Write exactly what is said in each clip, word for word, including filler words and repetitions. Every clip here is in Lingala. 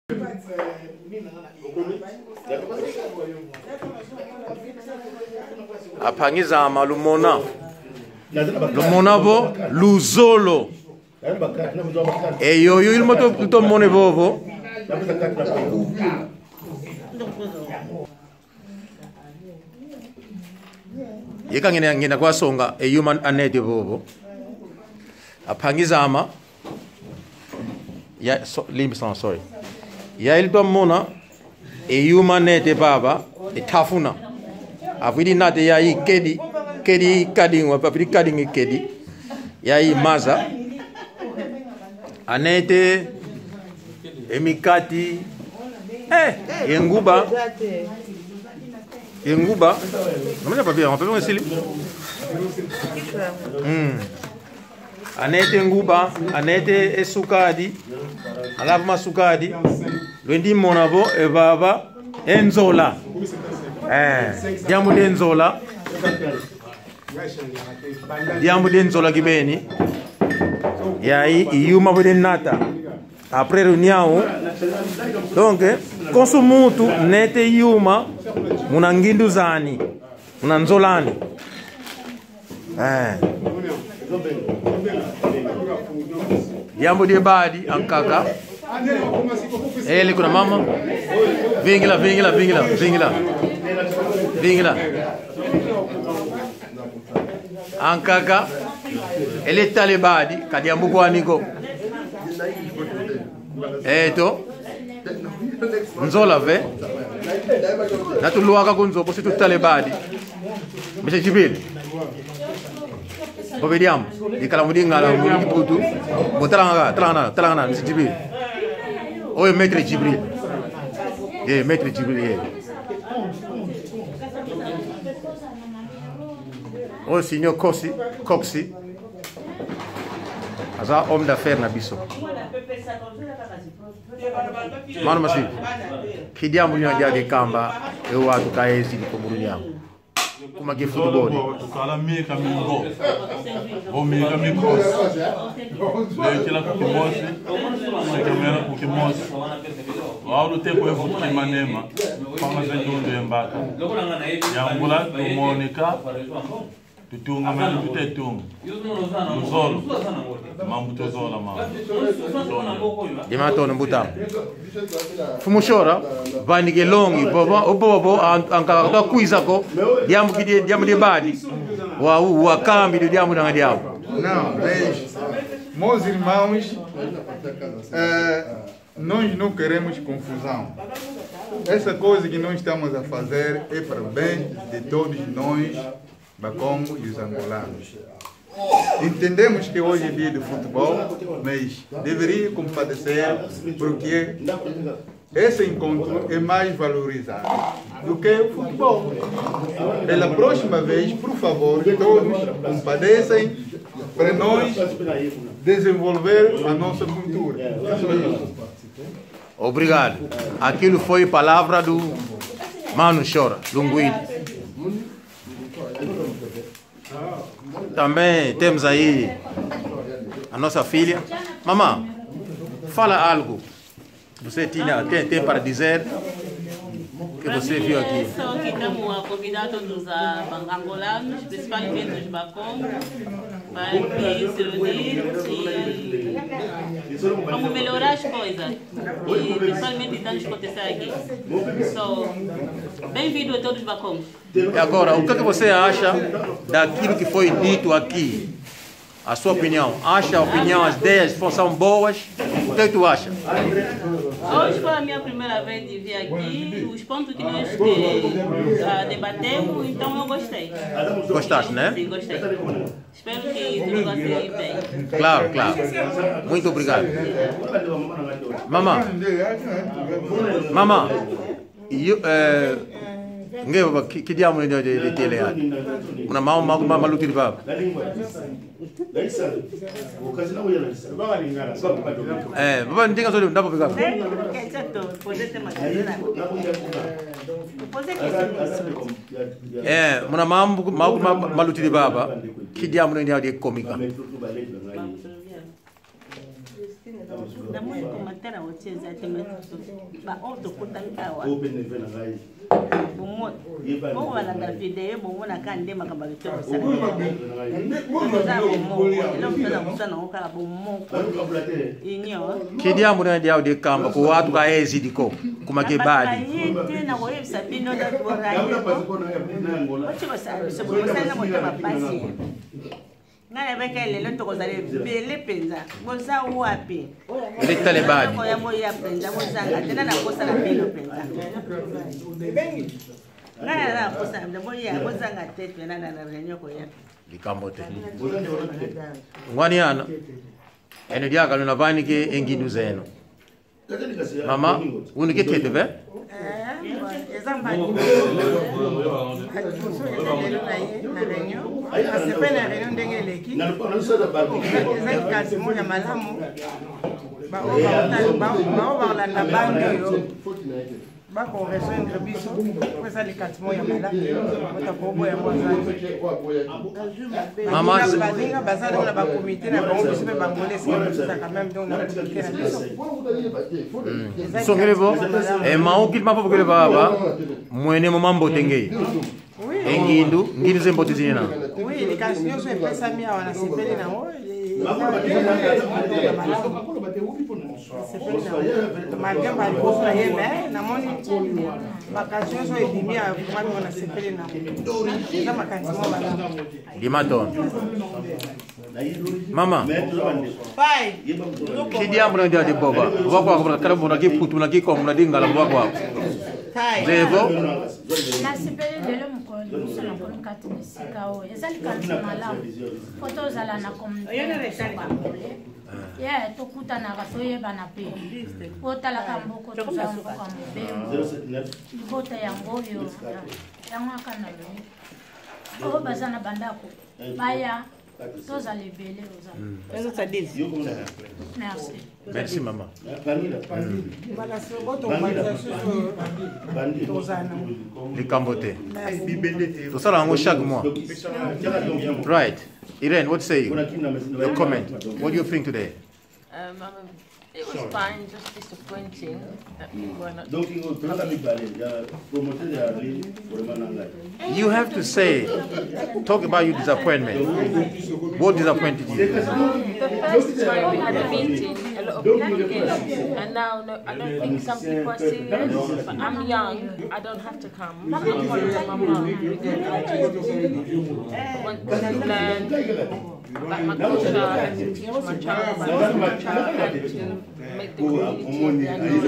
Apangizama lumona. Lumona bo luzolo. E yo yo il moto tutto mone bovo. Yeka ngene ngena kwa songa e human anete bovo. Apangizama ya so, limsan sorry. Ya il to mona e human nete baba e tafuna. Avidi nate ya i kedi kedi kading wa papiri kading kedi. Ya i maza anete emikati eh yenguba yenguba namanya papiri on peut voir ici hmm anete nguba anete esukadi alafu masukadi lwendi monavo e baba enzola eh diamu denzola diamu denzola kibeni yayi iyuma bode nata après reunião donc consumutu nete yuma munangindu zani munanzolani eh diambo de badi ankaka ele kuna mama vingila vingila vingila vingila vingila ankaka ele talebadi kadiambu kwa niko eto nzola ve natuluaka kunzo posi tutalebadi Monsieur Jibril bobediam dikala mudi ngala mudi putu botalanga talanga talanga Monsieur Jibril oye maître Jibril eh maître Jibril eh o signor Coxi Coxi aza homme d'affaires na biso mano masi kidiambu nyo dia de kamba e watu kaezi ko murunyamo kuma ke football kala mi kamingo o mi kamingo le kila ko mosi o kamera ko mosi wao te ko futu manema kama zendondo embaka yangula Monica tutunga mena tutetunga muzolo mambuto zola mama dimato mbuta fumushora vanike longi bobo obobo anka to kuiza ko diamu kidi diamu de badi wa wa kambi de diamu na diamu não mas meus irmãos eh, nós não queremos confusão. Essa coisa que nós estamos a fazer é para o bem de todos nós, Bakongo e os angolanos. Entendemos que hoje é dia de futebol, mas deveria compadecer porque esse encontro é mais valorizado do que o futebol. Pela próxima vez, por favor, todos compadeçem para nós desenvolver a nossa cultura. Obrigado. Aquilo foi palavra do Mano Chora, Lunguído. Também temos aí a nossa filha. Mamãe, fala algo. Você tinha, tem, tem para dizer que você viu aqui? Só que estamos a convidar todos os angolanos, principalmente os Bakongo, para se reunir e vamos melhorar as coisas. E principalmente dando proteção aqui. So, bem-vindo a todos os Bakongo. E agora, o que, é que você acha daquilo que foi dito aqui? A sua opinião? Acha a opinião, as ideias são boas? O que, é que tu acha? Hoje foi a minha primeira vez de vir aqui. Os pontos que nós que, uh, debatemos, então eu gostei. Gostaste, né? Sim, gostei. Espero que tudo vai ser bem. Claro, claro. Muito obrigado. Mamãe. Mamãe. Eu, é... Ngeba que que diamo de de tele ya una mau mau mau maluti di baba eh baba ndinga sodi ndapo pika eh muna mau mau maluti di baba que diamo de de komika Ndamwe komatera wocheza teme ba auto kutankawa. Bomo. Bomo wala na video bomo na kande makamba bitoro sana. Kidi amu na dia de kamba ko watu ka ezidiko kuma ke badi. Tena wo yebisa bino da tuwaraye. Wachi basa se bo sana mo tama pasi. Ngale beka lelo tokozale bele penza. Boza wapi? Letale badi. Ko ya mo ya penza bozanga tena na kosa na belo penza. Ngale na kosa na mo ya bozanga tetu na na renyo ko ya. Likambote. Ngwani ana. Ene dia ka luna bani ke engindu zeno. Mama, unu ke tete be? Eh, ezamba. Na renyo. Asepe na renyo ndenge leki. Ezali kasi moja malamu. Ba oba ba oba la na bandi yo. Ba ko rejoindre biso. Kwesa likati moja malamu. Bota ko boya moza. Mama, bazinga bazana na ba comité na bango biso pe bangolais c'est quand même donc na comité na biso. So ngelevo e maukit mapo kele baba mwene mambo tengei. Engindu ngidu zembote zina. Oui, les cantions sont pesa mia wana sepeli na wo. Malgré ma grosse na yeme na moni ma cantion sont edimia vraiment wana sepeli na. Eza ma cantion bala. Limaton. Mama. Pai. Kidi amu na dia de boba. Wako wako kala mona ke putu na ke ko mona dinga la wako wako. Tai. Zevo. Na sipeli lelo mukolo musona kono kati mesika o ezali kanti malamu foto zala na community yeah tokutanaka toyebana pe otalaka mboko toza mboka mobembo libota yango oyo yango aka na lomi oyo baza na bandako baya tozala ebele oza merci. Merci maman. Likambote. To sala yango chaque mois. Right. Irene, what say you? Your comment. What do you think today? Um, um, it was fine, just disappointing that people were not. You have to say, talk about your disappointment. What disappointed you? The first time we had a meeting, a lot of people came, and now no, I don't think some people are serious. But I'm young, I don't have to come. I'm following my mum because I want to learn about my culture and to teach my child, my, my child and to make the community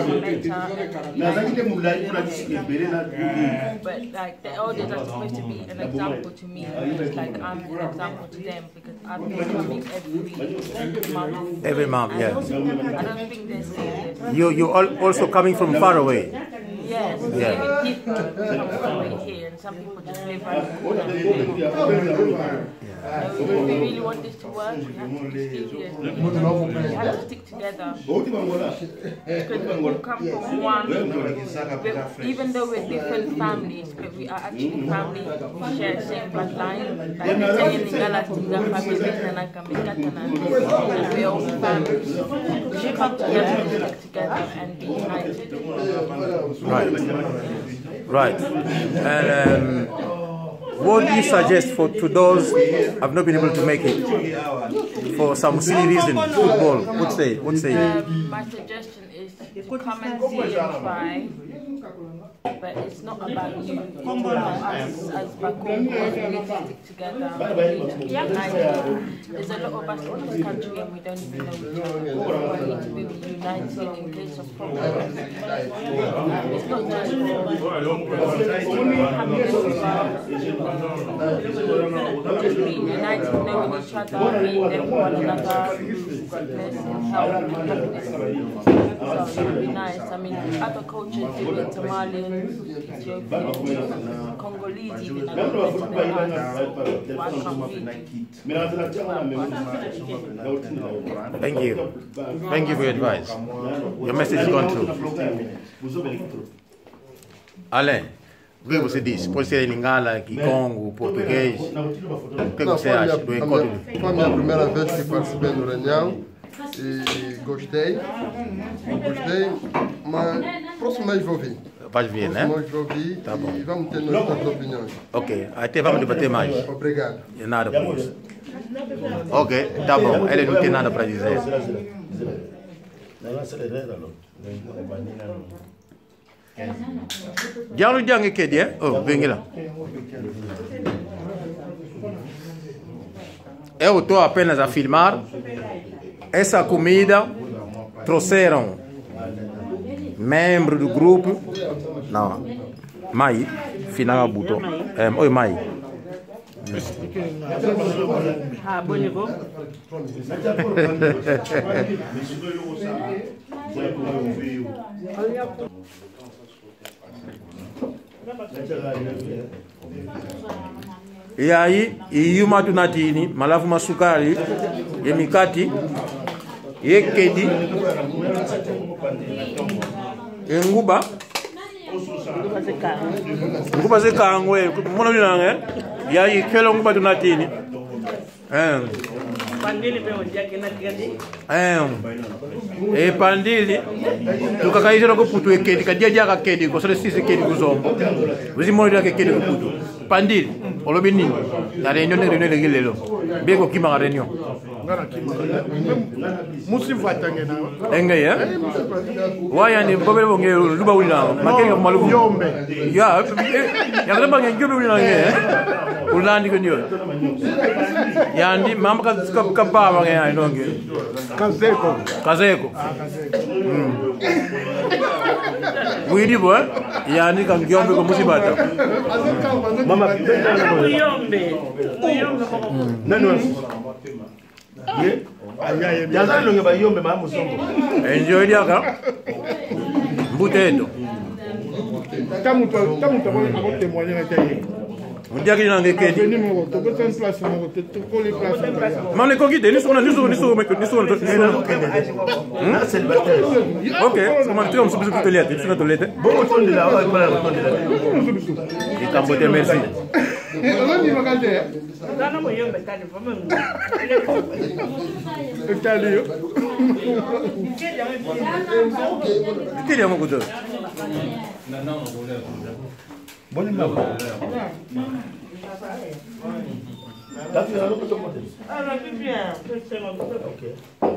better. But like the elders are supposed to be an example to me, just like I'm an example to them because I've been coming every month. Every month, yeah. I don't think they're serious. You you all also coming from far away. Yes, Yeah. even people come from right here, and some people just live right in the corner. Uh, we, we really want this to work. We have to be serious. We have to stick together. Because we all come from one. we- Even though we're different families, but we are actually family. We share the same bloodline. Like we say in Lingala, Tinga family, Tanaka, Mikatana. And we're all families. We should come together and stick together and be united. Right. Right. And um, what do you suggest for to those who have not been able to make it for some silly reason? Football. What say? What say? Um, my suggestion is to come and see and try. But it's not about you. It's about us as Bakongo. We need to stick together. We need to be united. There's a lot of us in this country and we don't even know each other. We need to be united in case of problems. It's not just just being united, knowing each other, being there for one another, goodness and help and happiness. So it would be nice. I mean, other cultures do it, Somalians, Ethiopians, Congolese even, are better than us. Why can't we? Thank you. Thank you for your advice. Your message is gone through. Alain, o que você diz? Pode ser em Lingala, Kikongo, português. O que você acha do encontro? Foi a minha primeira vez que participei do reunião. e gostei. Gostei, mas próximo mês vou vir. Pode vir, né? Próximo mês vou vir Tá bom. e vamos ter nossas opiniões. Ok, até vamos debater mais. Obrigado. E nada por isso. Ok, tá bom. Ele não tem nada para dizer. Já não tinha que dizer? Oh, vem lá. Eu estou apenas a filmar. Essa comida trouxeram membro do grupo. Não, Mai, final botou. É, oi, Mai. Ah, bom nível. E aí, e uma tunatini, malafu masukari, e mikati, e kedi, e nguba, nguba ze kangwe, mwana binange, e aí kelo nguba tunatini, eh, Pandili pe ondia kena kadi. eh, e pandili, tukakaizira ko putu e kedi, kadia jaka kedi, ko sore sisi kedi kuzombo, uzi mori yake kedi ko putu, pandili, olobi nini, na reunion ne reunion legile lo, beko kima reunion. Musi vatange na. Enge ya? Waya ni bobe bonge luba wina, makenga malufu. Yombe. Ya, ya kama nge jobe wina nge. Ulandi kunyo. Ya ndi mama ka ka baba nge ai nonge. Kazeko. Kazeko. Mm. Widi bo, ya ndi kan yombe ko musibata. Mama Uyombe. Uyombe ko. Nano. Yazali longe ba yombe ma musongo. Enjoy diaka. Mbuteto. Tamu tamu tamu ko témoigner na tayi. Mujaki na ngekedi. Veni mo to ko ten place mo to to ko les place. Mane ko gide ni sona ni sona ni sona ni sona ni sona. Célibataire. Ok, comment tu as besoin de te lire, tu as te lire. Bon ton de la, on va pas de la. Et Cambodia merci. On dit magante. Dana mo yombe kadi fama. Kali yo. Queria mo kudo. Boni ma. Tá tirando o teu modelo. Ah, não, bien. OK.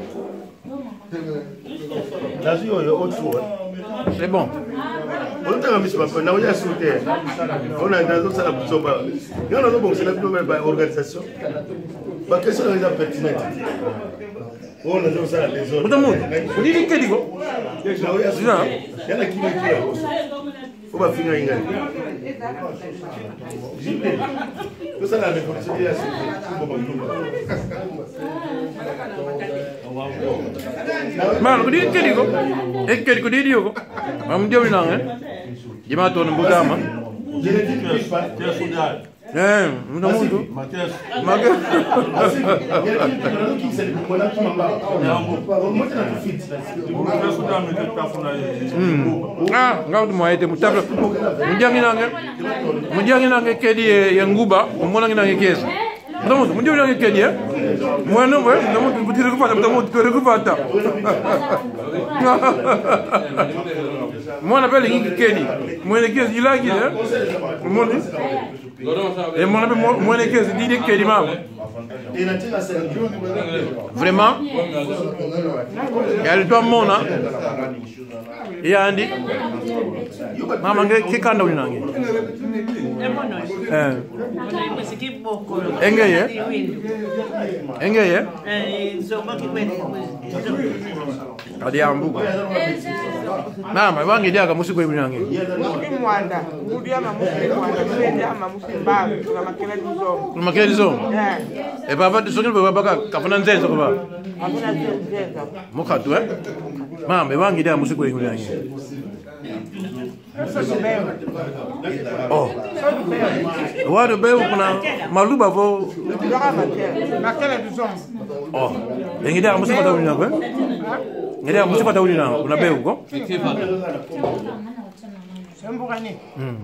Là yo yo autre. C'est bon. On t'a mis pas na oya sauter. On a dans ça la buzoba. Il y en a donc c'est la plus organisation. Ba question est pertinente. On a donc ça les autres. Todo mundo. Udi ni kedi go. Na oya sauter. Yana kimi kila. On va finir ingani. Jibe. Tout ça la réconciliation. Mano, udi ni kedi go. E kedi ko di dio go. Am dio na nge. Jima to no bugama. Génétique, tu es soudal. Eh, mundo mundo. Mathias. Maga. Ah, ngau tu moete mutabla. Mujangi nange. Mujangi nange kedi ya nguba, umona nge kesi. Mundo mundo, mujangi nange kedi ya. Mwana we, mundo mundo butire kupata, mundo mundo butire kupata. Mwana pele ngi kedi. Mwana kesi ilagi ya. Mwana et mon ami, moi, les caisses, dis que les mains. Vraiment, elle doit mon hein. Et Andy, maman, qui quand on a eh, engagé, engagé, kadi ambu. Mama, wangi dia kama musiku hivi nangi. Mwanda, ngudi ama musi mwanda, mwenda ama musi mbavu, kuna makela dizo. Kuna makela dizo? Eh. E baba sokile baba ka kafuna nzenzo kwa baba. Hakuna nzenzo. Mukatu eh? Mama, wangi dia musiku hivi nangi. Oh. Wadu beu kuna maluba vo. Makela dizo. Oh. Engi dia musiku kwa tawini nango eh? Ngira musiku kwa tawini nango, kuna beu ko? Mbukani.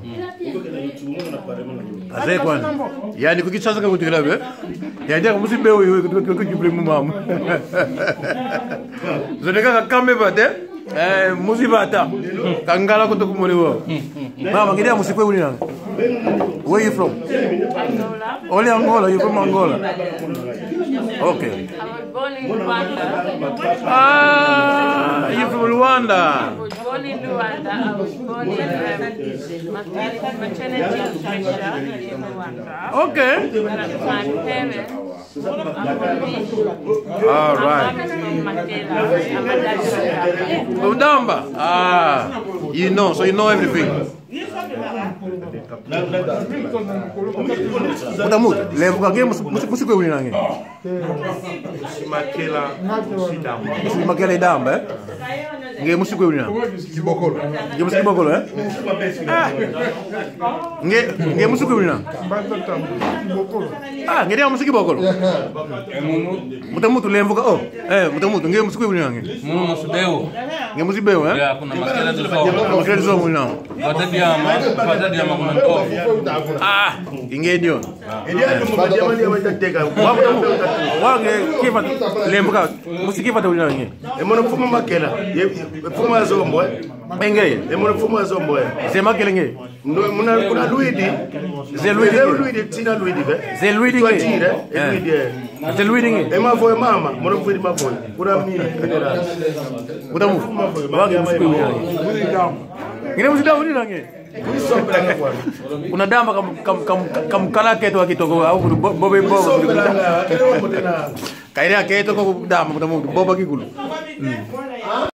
Azai kwanza. Yani kukichaza kwa kutikila be. Yani kama musibe wewe kujibri mumam. Zoneka kambe bate. Eh musibata. Kangala kutokumuriwa. Mama ngidia musikwe uli nanga. Where you from? Angola. Only Angola, you from Angola. Okay. I was born in Rwanda. Ah, you from Rwanda. I was born in Rwanda. I was born in um, maternity, maternity pressure in Rwanda. Okay. But my parents are from Bini. All right. My mom is from Mandela and my dad is from Ghana. Udamba. Ah, you know, so you know everything. Mutamut, levo kage musikwe uli nange. Simakela sidamba. Simakela idamba eh? Nge musikwe uli nange. Kibokolo. Nge musikwe bokolo eh? Nge nge musikwe uli nange. Ah, nge dia musikwe bokolo. Mutamut levo ka oh, eh mutamut nge musikwe uli nange. Muno musibeu. Nge musibeu eh? Ya kuna makela zilifo. Makela zo uli nange. Fata diama, fata diama kuna ntofu. Ah, inge ndio. Ndio mmoja jamani ametateka. Wange kifa lembo ka musikifa to uli nange. Emono fuma makela. Fuma zombo eh. Engeye. Emono fuma zombo eh. Sema kelenge. Muna kuna Luidi. Ze Luidi. Ze Luidi tina Luidi be. Ze Luidi nge. Tire, Luidi eh. Ze Luidi nge. Ema voye mama, mono fuidi maboy. Kuna mimi general. Mudamu. Wange musikiwe uli nange. Ngine musidamu uli nange. Kuna damba kam kam kam kam kala keto akitoko au bobe bobe. Kaira keto ko damba mudamu boba kikulu.